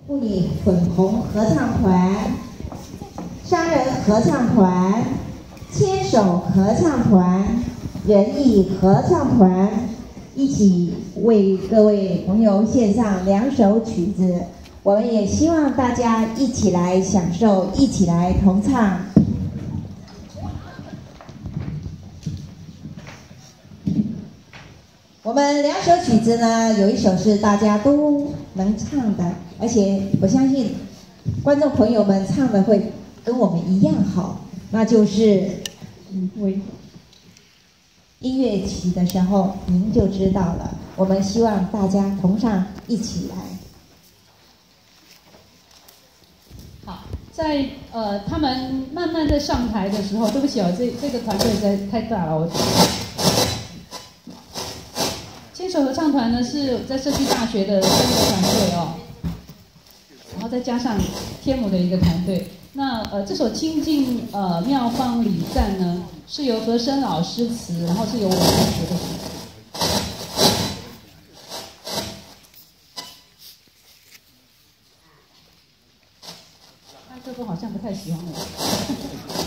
布里粉红合唱团、商人合唱团、牵手合唱团、仁义合唱团，一起为各位朋友献上2首曲子。我们也希望大家一起来享受，一起来同唱。我们2首曲子呢，有一首是大家都能唱的，而且我相信观众朋友们唱的会跟我们一样好，那就是音乐起的时候您就知道了。我们希望大家同唱，一起来。 好，在他们慢慢在上台的时候，对不起哦，这个团队实在太大了，我。牵手合唱团呢是在社区大学的3个团队哦，然后再加上天母的一个团队。那这首《清净妙方礼赞》呢，是由和声老师词，然后是由我同学的曲。麦克风好像不太喜欢我。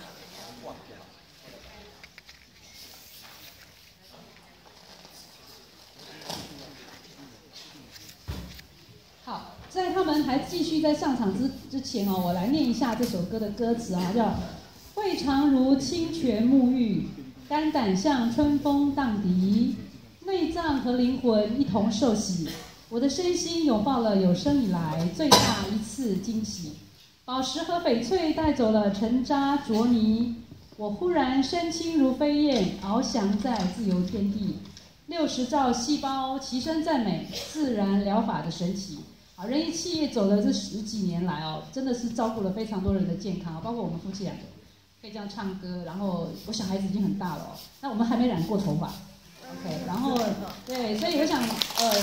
好，在他们还继续在上场之前哦，我来念一下这首歌的歌词啊，叫“胃肠如清泉沐浴，肝胆像春风荡涤，内脏和灵魂一同受洗，我的身心拥抱了有生以来最大一次惊喜。宝石和翡翠带走了沉渣浊泥，我忽然身轻如飞燕，翱翔在自由天地。60兆细胞齐声赞美自然疗法的神奇。”好，仁义企业走了这10几年来哦，真的是照顾了非常多人的健康，包括我们夫妻2个可以这样唱歌，然后我小孩子已经很大了哦，那我们还没染过头发 ，OK， 然后对，所以我想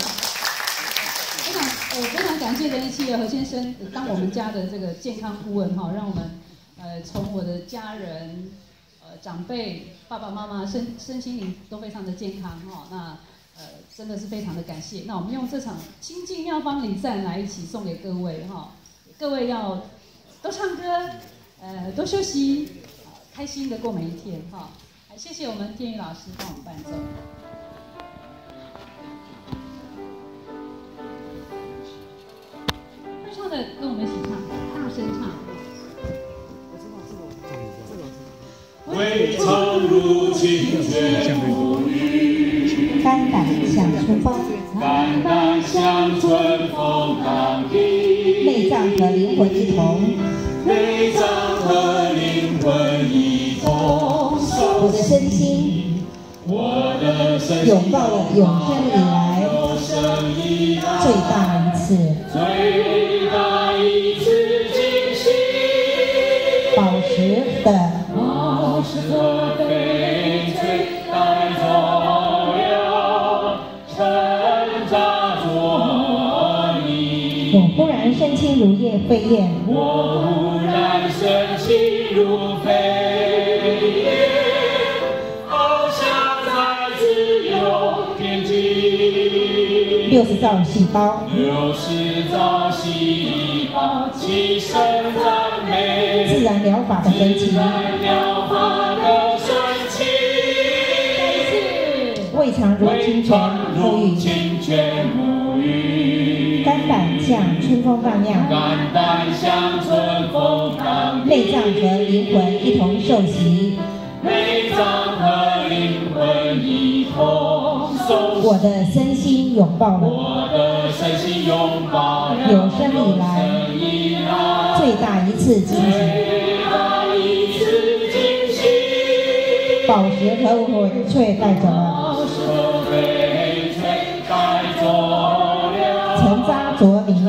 非常感谢仁义企业何先生当我们家的这个健康顾问哈，让我们从我的家人长辈爸爸妈妈身心灵都非常的健康哈，那。真的是非常的感谢。那我们用这场清净妙方礼赞来一起送给各位哈，各位要多唱歌，多休息，开心的过每一天哈。谢谢我们天宇老师帮我们伴奏。会唱的跟我们一起唱，大声唱。 胃肠如清泉沐浴， 肝胆像春风， 肝胆像春风荡涤， 内脏和灵魂一同， 内脏和灵魂一同我的身心拥抱了永生以来最大一次惊喜。 宝石的翡翠带走了沉渣浊泥， 我忽然身轻如飞燕， 我忽然身轻如飞燕，翱翔在自由天际。 60兆细胞 60兆细胞齐声赞美自然疗法的神奇，胃肠如清泉沐浴，肝胆像春风荡漾，内脏和灵魂一同受洗，我的身心拥抱了有生以来最大一次惊喜。宝石和翡翠带走了沉渣浊泥，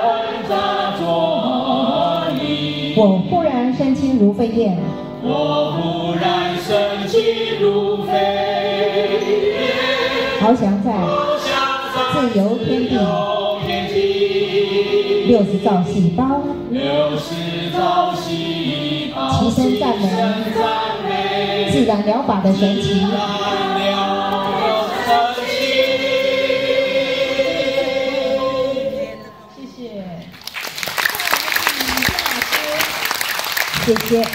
我忽然身轻如飞燕，翱翔在自由天地。60兆细胞齐声赞美自然疗法的神奇。 谢谢。 谢谢。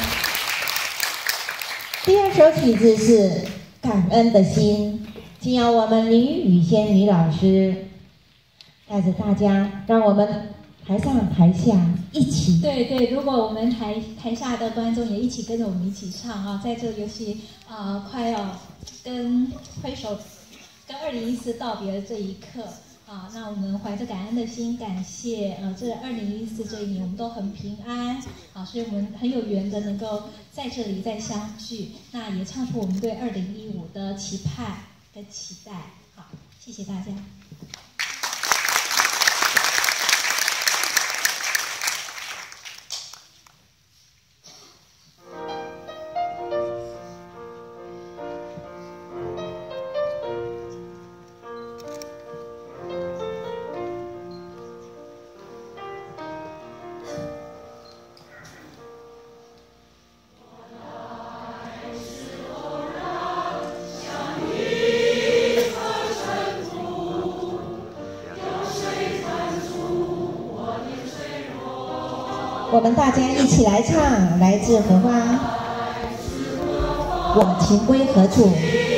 第二首曲子是《感恩的心》，请由我们林雨仙女老师带着大家，让我们台上台下一起。 对，如果我们台下的观众也一起跟着我们一起唱啊，在这个游戏快要跟挥手跟2014道别的这一刻啊，那我们怀着感恩的心，感谢这2014这一年我们都很平安啊，所以我们很有缘的能够在这里再相聚，那也唱出我们对2015的期盼跟期待。好，谢谢大家。 我们大家一起来唱，来自荷花，我情归何处？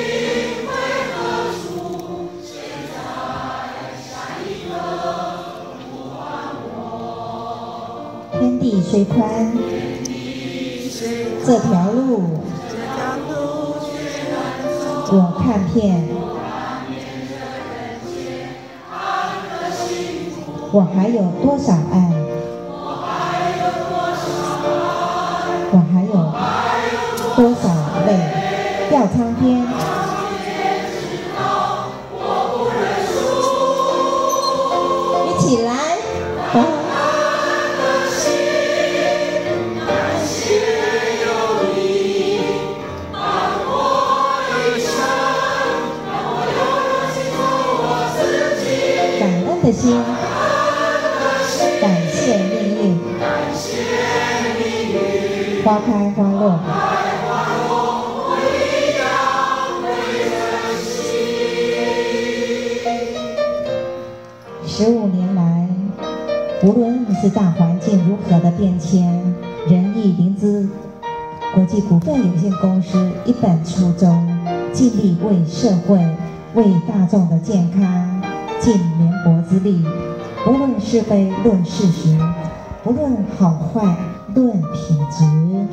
天地虽宽，这条路我看遍，我还有多少爱？我还有多少泪掉苍天？一起来！感恩的心，感谢命运。花开花落，15年来，无论是大环境如何的变迁，仁义灵芝国际股份有限公司一本初衷，尽力为社会、为大众的健康尽绵薄之力。无论是非论事实，不论好坏论品质。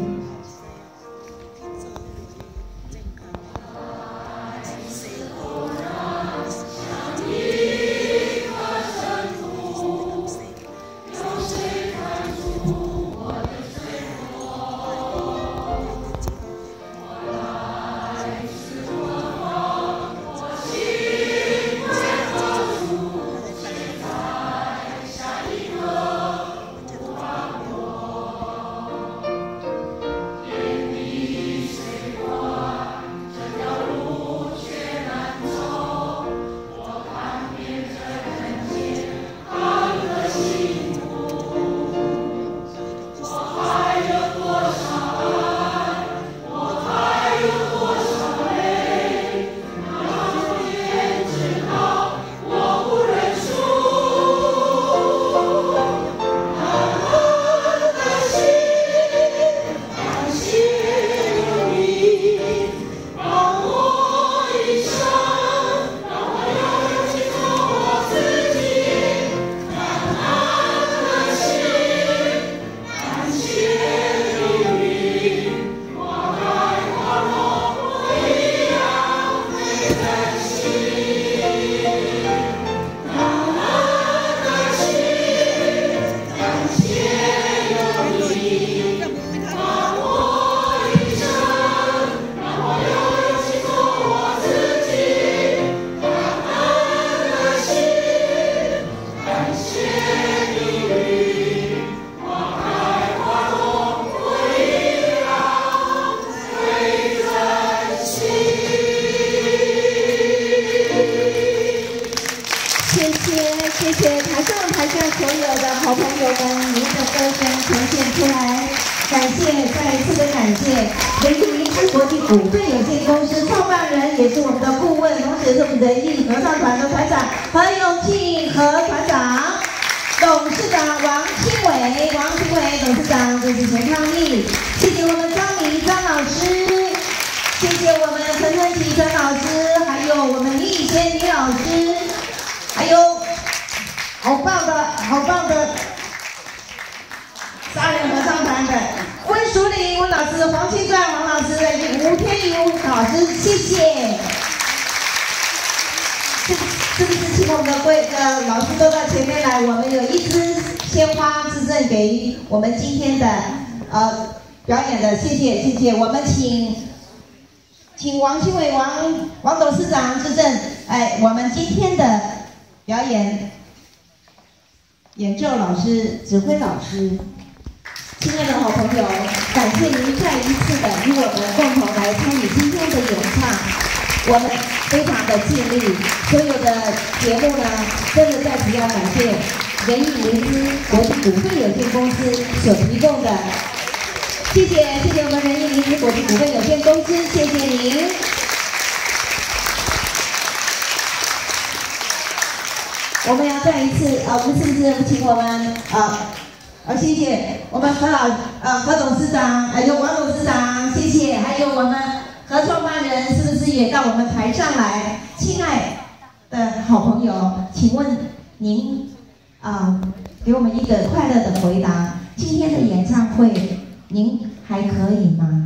谢谢台上台下所有的好朋友们，您的歌声呈现出来，感谢，再一次的感谢仁义灵芝国际股份有限公司创办人，也是我们的顾问，同时也是我们仁义合唱团的团长何永庆何团长。 董事长王清伟董事长这是陈康义，谢谢我们张明张老师，谢谢我们陈春琪陈老师，还有我们李以轩李老师，还有好棒的沙人合唱团的温淑玲温老师、黄清传黄老师、吴天宇吴老师，谢谢。是不是请我们的老师都到前面来？我们有一支鲜花致赠给我们今天的表演的，谢谢。我们请王清伟王董事长致赠，我们今天的表演演奏老师、指挥老师，亲爱的好朋友，感谢您再一次的与我们共同来参与今天的演唱，我们非常的尽力。所有的节目呢，真的在此要感谢仁义灵芝国际股份有限公司所提供的，谢谢我们仁义灵芝国际股份有限公司，谢谢您。我们要再一次我们是不是请我们谢谢我们何董事长，还有王董事长，谢谢，还有我们何创办人，是不是也到我们台上来？亲爱的好朋友，请问您给我们一个快乐的回答，今天的演唱会您还可以吗？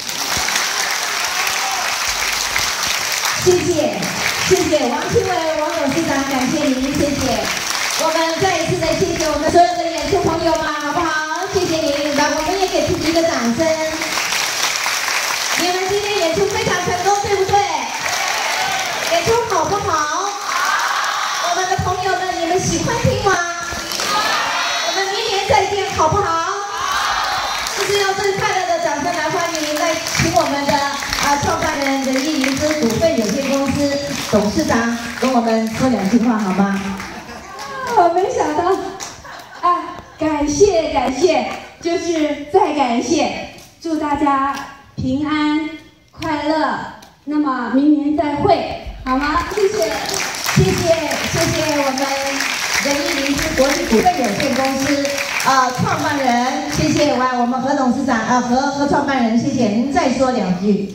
谢谢王清伟王董事长，感谢您，谢谢。我们再一次的谢谢我们所有的演出朋友们，好不好？谢谢您，那我们也给自己一个掌声。你们今天演出非常成功，对不对？演出好不好？我们的朋友们，你们喜欢听吗？我们明年再见，好不好？就是用最快乐的掌声来欢迎，来请我们的创办人仁义灵芝股份有限公司董事长跟我们说两句话好吗？ 我没想到，感谢，就是再感谢，祝大家平安快乐。那么明年再会，好吗？谢谢我们仁义灵芝国际股份有限公司创办人，谢谢我们何董事长何创办人，谢谢您再说两句。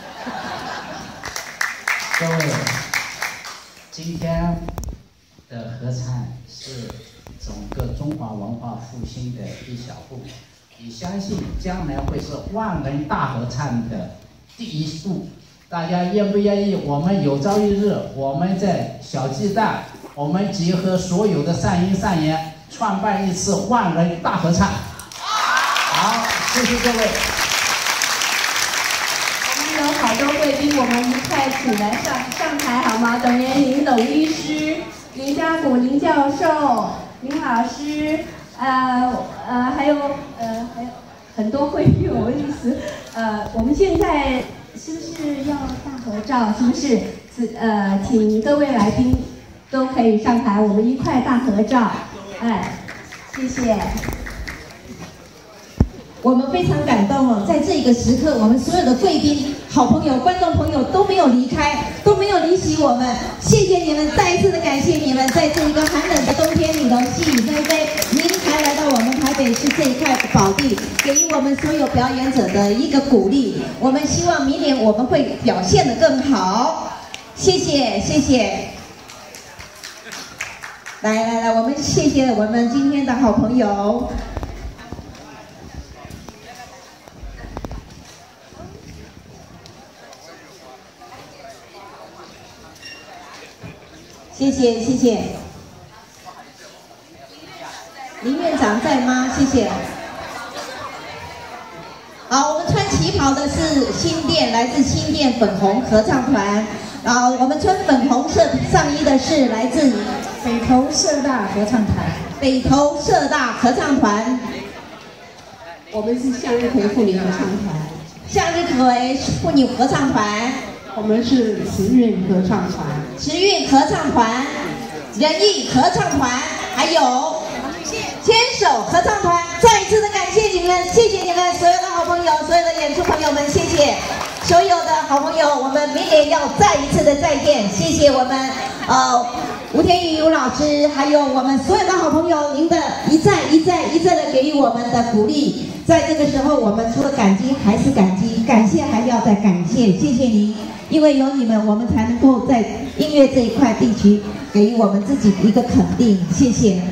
各位，今天的合唱是整个中华文化复兴的一小步，也相信将来会是万人大合唱的第一步。大家愿不愿意？我们有朝一日，我们在小鸡蛋，我们结合所有的善因善缘，创办一次万人大合唱。好，谢谢各位。 我们有好多贵宾，我们一块请来上台好吗？董元林董医师、林家谷林教授、林老师，还有很多贵宾，我们意思，我们现在是不是要大合照？是不是？请各位来宾都可以上台，我们一块大合照。谢谢。 我们非常感动哦，在这一个时刻，我们所有的贵宾、好朋友、观众朋友都没有离开，都没有离席我们，谢谢你们，再一次的感谢你们，在这一个寒冷的冬天里头，细雨纷飞，您还来到我们台北市这一块宝地，给予我们所有表演者的一个鼓励。我们希望明年我们会表现得更好，谢谢。来，我们谢谢我们今天的好朋友。谢谢。林院长在吗？谢谢。好，我们穿旗袍的是新店，来自新店粉红合唱团。然后我们穿粉红色上衣的是来自北投社大合唱团。我们是向日葵妇女合唱团。 向日葵妇女合唱团。 我们是慈韵合唱团。 仁义合唱团，还有牵手合唱团，再一次的感谢你们，谢谢你们所有的好朋友，所有的演出朋友们，谢谢所有的好朋友，我们明年要再一次的再见，谢谢我们吴天宇吴老师，还有我们所有的好朋友，您的一再的给予我们的鼓励，在这个时候，我们除了感激还是感激，感谢还要再感谢，谢谢您，因为有你们，我们才能够在音乐这一块地区给予我们自己一个肯定，谢谢。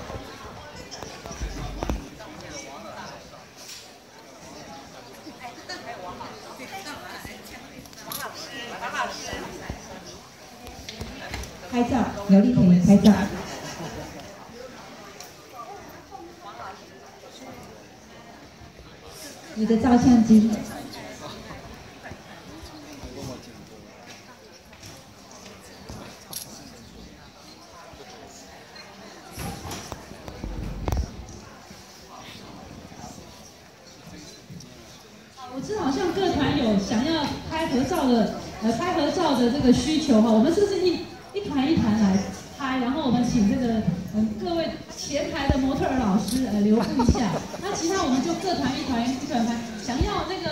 拍照，刘丽萍拍照。你的照相机。 我知道好像各团有想要拍合照的这个需求哈，我们是不是一团一团来拍，然后我们请这个各位前排的模特儿老师留步一下，那其他我们就各团一团拍，想要那个